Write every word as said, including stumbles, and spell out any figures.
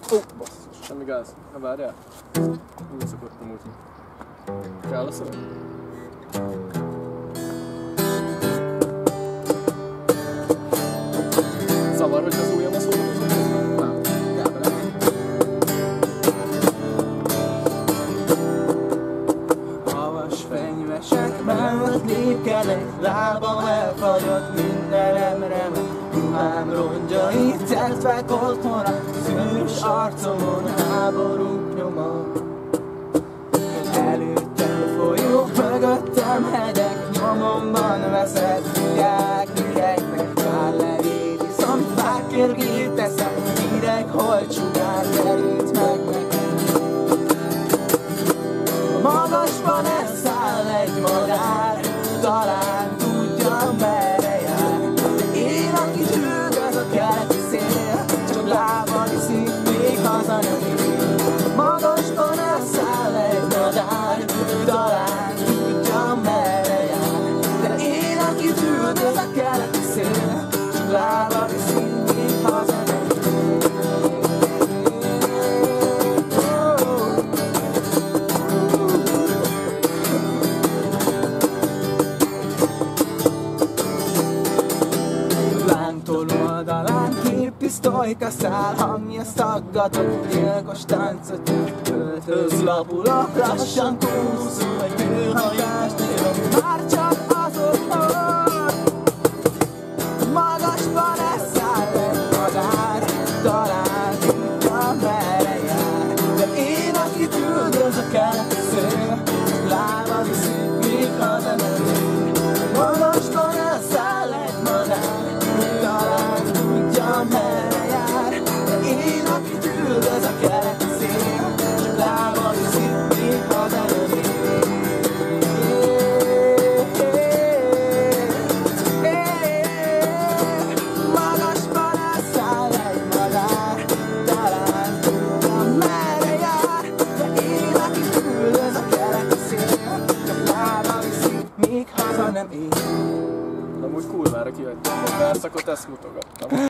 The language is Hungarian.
Ó, oh, basszus, semmi gáz. Na várjál. Úgy szokott amúgy. Kell a szöveg? Zavar, hogy az ujjam a szórakozó közben? Nem, kell bele. Havas fenyvesek mellett lépkedek, lábam elfagyott, mindenem remek. Ruhám rongyait tettek otthonra, szűrös arcomon háborúk nyoma. Előttem folyók, mögöttem hegyek, nyomomban veszed, figyelek üregnek, pár levéd, viszont fákérgét teszek, hideg holcsugár terít meg nekem. Magasban elszáll egy madár, talán tudja merre jár, de én, akit hűgöz a keleti szél, csak lába viszik, még haza nem ér. Magasban elszáll egy madár, talán tudja merre jár, de én, akit hűgöz a keleti szél, csak lába viszik, még haza nem ér. Oldalán két pisztolyka száll, hangja szaggatott, gyilkos táncot öltöz, lapulok, lassan túlszul, egy kőhajást írok, már csak azokon. Magasban elszáll egy madár, talán tudja merre jár, de én, akit üldöz a keleti szél, lába viszik, még haza nem ér. Magasban elszáll egy madár, talán tudja merre jár, de én, akit üldöz a keleti szél, csak lába viszik, még haza nem ér. Magasban elszáll egy madár, talán tudja merre jár, de én, akit üldöz a keleti szél, csak lába viszik, még haza nem ér. De amúgy kurvára kihagytam a verszakot, ezt mutogattam.